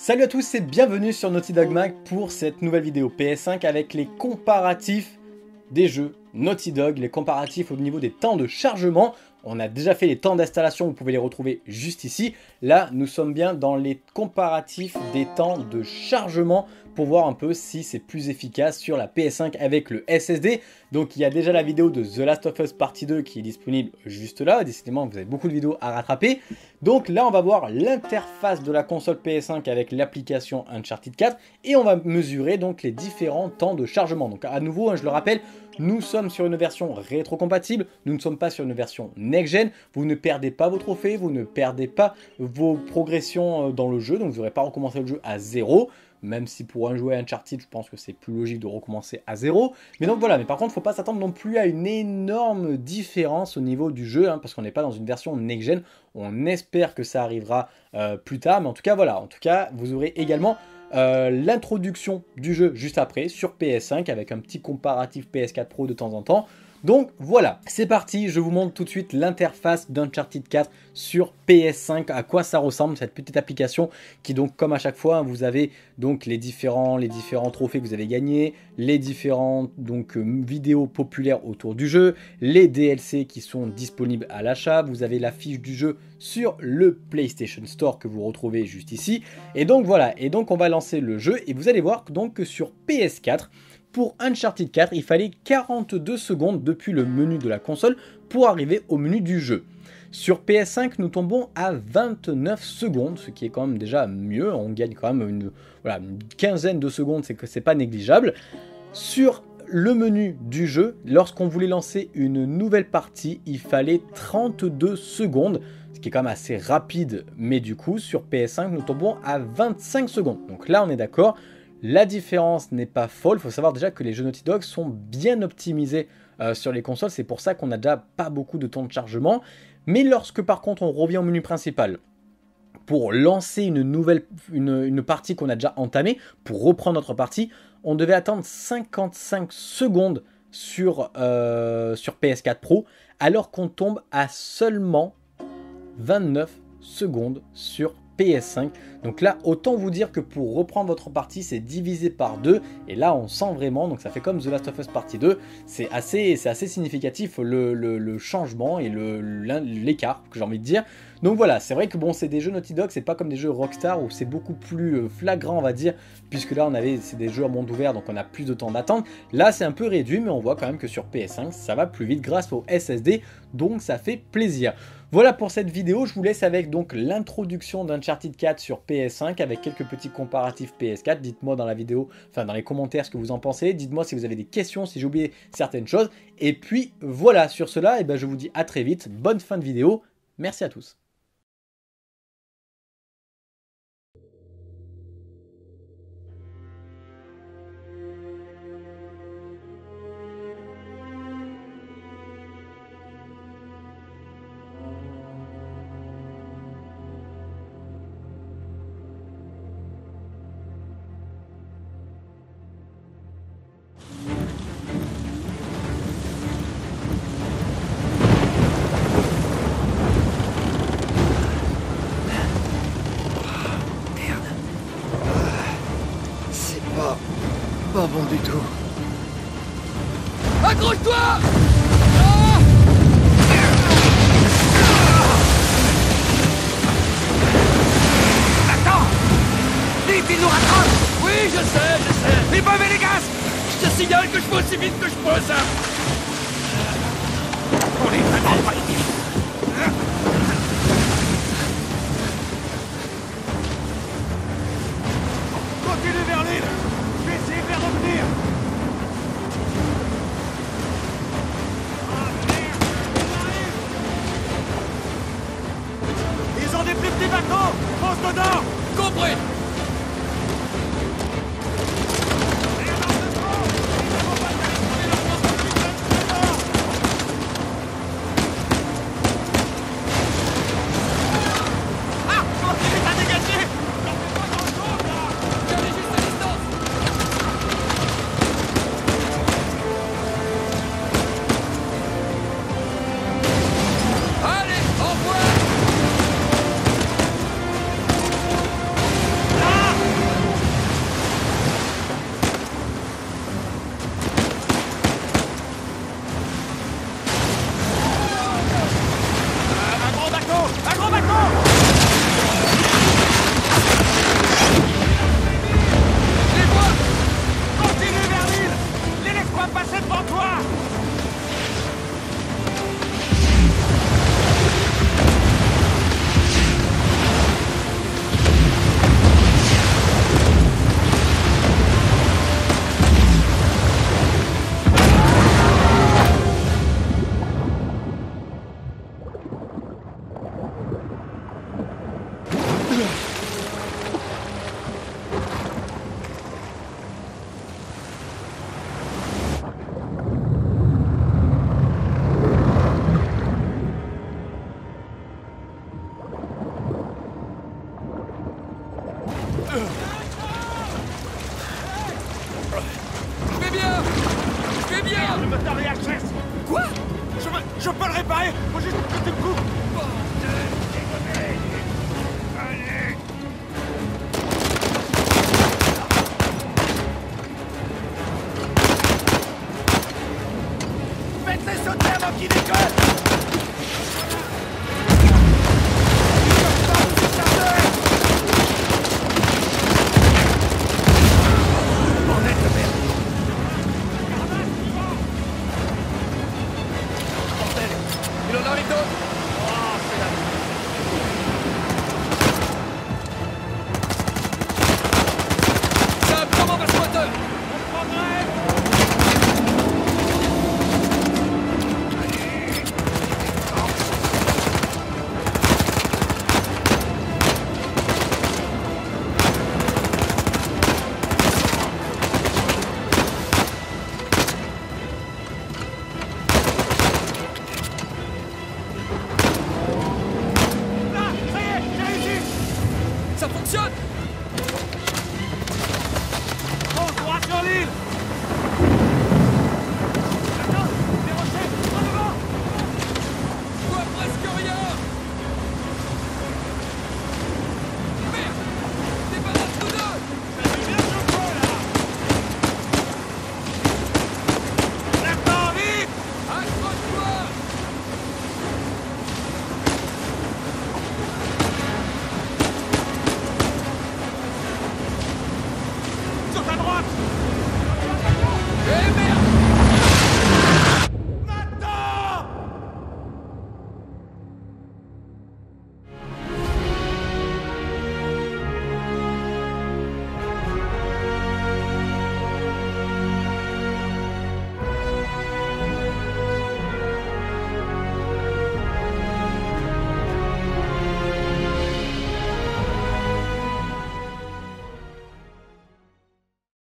Salut à tous et bienvenue sur Naughty Dog Mag pour cette nouvelle vidéo PS5 avec les comparatifs des jeux Naughty Dog, les comparatifs au niveau des temps de chargement. On a déjà fait les temps d'installation, vous pouvez les retrouver juste ici. Là, nous sommes bien dans les comparatifs des temps de chargement pour voir un peu si c'est plus efficace sur la PS5 avec le SSD. Donc il y a déjà la vidéo de The Last of Us Partie 2 qui est disponible juste là. Décidément, vous avez beaucoup de vidéos à rattraper. Donc là, on va voir l'interface de la console PS5 avec l'application Uncharted 4 et on va mesurer donc les différents temps de chargement. Donc à nouveau, je le rappelle, nous sommes sur une version rétrocompatible, nous ne sommes pas sur une version next-gen. Vous ne perdez pas vos trophées, vous ne perdez pas vos progressions dans le jeu, donc vous n'aurez pas recommencé le jeu à zéro. Même si pour un joueur Uncharted, je pense que c'est plus logique de recommencer à zéro. Mais donc voilà, mais par contre, il ne faut pas s'attendre non plus à une énorme différence au niveau du jeu, parce qu'on n'est pas dans une version next-gen. On espère que ça arrivera plus tard, mais en tout cas, voilà. En tout cas, vous aurez également l'introduction du jeu juste après sur PS5 avec un petit comparatif PS4 Pro de temps en temps. Donc voilà, c'est parti, je vous montre tout de suite l'interface d'Uncharted 4 sur PS5, à quoi ça ressemble cette petite application qui donc comme à chaque fois, vous avez donc les différents trophées que vous avez gagnés, les différentes vidéos populaires autour du jeu, les DLC qui sont disponibles à l'achat, vous avez la fiche du jeu sur le PlayStation Store que vous retrouvez juste ici, et donc voilà, et donc on va lancer le jeu et vous allez voir donc que sur PS4, pour Uncharted 4, il fallait 42 secondes depuis le menu de la console pour arriver au menu du jeu. Sur PS5, nous tombons à 29 secondes, ce qui est quand même déjà mieux. On gagne quand même une quinzaine de secondes, c'est pas négligeable. Sur le menu du jeu, lorsqu'on voulait lancer une nouvelle partie, il fallait 32 secondes, ce qui est quand même assez rapide. Mais du coup, sur PS5, nous tombons à 25 secondes. Donc là, on est d'accord. La différence n'est pas folle, il faut savoir déjà que les jeux Naughty Dog sont bien optimisés sur les consoles, c'est pour ça qu'on n'a déjà pas beaucoup de temps de chargement. Mais lorsque par contre on revient au menu principal, pour lancer une partie qu'on a déjà entamée, pour reprendre notre partie, on devait attendre 55 secondes sur PS4 Pro, alors qu'on tombe à seulement 29 secondes sur PS5. Donc là, autant vous dire que pour reprendre votre partie, c'est divisé par 2. Et là, on sent vraiment, donc ça fait comme The Last of Us Partie 2. C'est assez significatif le changement et l'écart, que j'ai envie de dire. Donc voilà, c'est vrai que bon, c'est des jeux Naughty Dog, c'est pas comme des jeux Rockstar où c'est beaucoup plus flagrant, on va dire, puisque là, c'est des jeux à monde ouvert, donc on a plus de temps d'attente. Là, c'est un peu réduit, mais on voit quand même que sur PS5, ça va plus vite grâce au SSD, donc ça fait plaisir. Voilà pour cette vidéo, je vous laisse avec donc l'introduction d'Uncharted 4 sur PS5 avec quelques petits comparatifs PS4. Dites-moi dans la vidéo, enfin dans les commentaires ce que vous en pensez. Dites-moi si vous avez des questions, si j'ai oublié certaines choses. Et puis voilà, sur cela, je vous dis à très vite. Bonne fin de vidéo. Merci à tous. Pas bon du tout. Accroche-toi! Attends! Vite, il nous rattrape! Oui, je sais. Les bombes et les gaz! Je te signale que je vais aussi vite que je peux, ça. On est vraiment pas idiot. Continue vers l'île! Je vais essayer de les revenir! Ils ont des plus petits bateaux! Fonce dedans! Compris. Regarde le moteur réactrice. Quoi? Je peux le réparer. Faut juste que tu me coupes. Bordel!